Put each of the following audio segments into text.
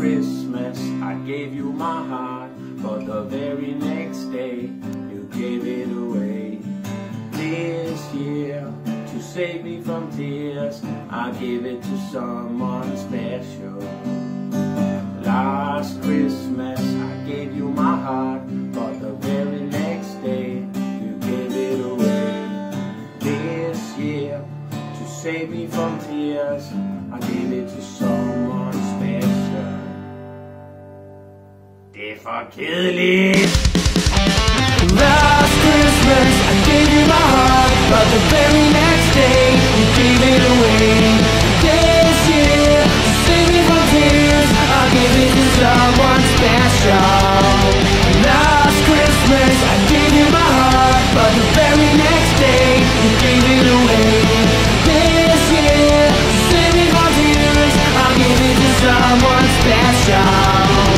Christmas I gave you my heart, but the very next day you gave it away. This year, to save me from tears, I give it to someone special. Last Christmas I gave you my heart, but the very next day you gave it away. This year, to save me from tears, I gave it to someone special. Det er for kedeligt. Last Christmas I gave you my heart, but the very next day you gave it away. This year, to save me from tears, I'll give it to someone special. Last Christmas I gave you my heart, but the very next day you gave it away. This year, to save me from tears, I'll give it to someone special.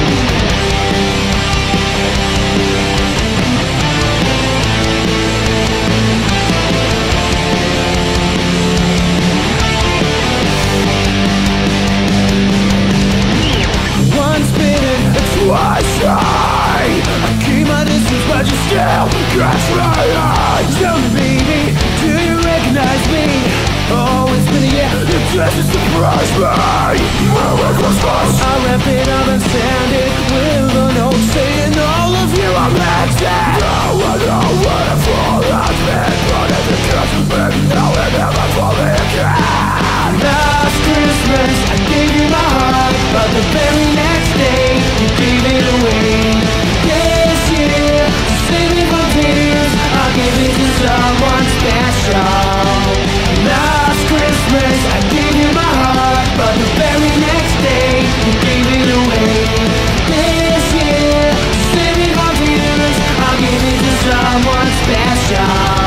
I keep my distance, but you still catch my eyes. Tell me, baby, do you recognize me? Oh, it's been a year, you just surprise me. Merry Christmas. I wrap it up and send it with a note saying all of you are mixing. Now I know what a fool I've been, but if it catches me, now it never for me again. Last Christmas I gave you my heart, but the very next day you gave it away. This year, to save me from tears, I'll give it to someone special. Last Christmas I gave you my heart, but the very next day you gave it away. This year, to save me from tears, I'll give it to someone special.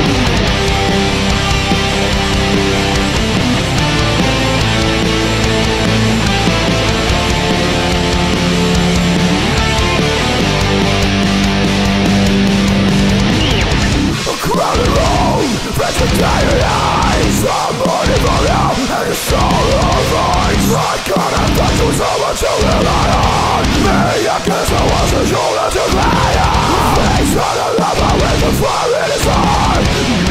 Crowded room, friends with tired eyes, I'm burning for you, and your soul arise. I can't have touch with someone to rely on me. I guess I was a shoulder to cry on. Face on a lover with the fire in his heart.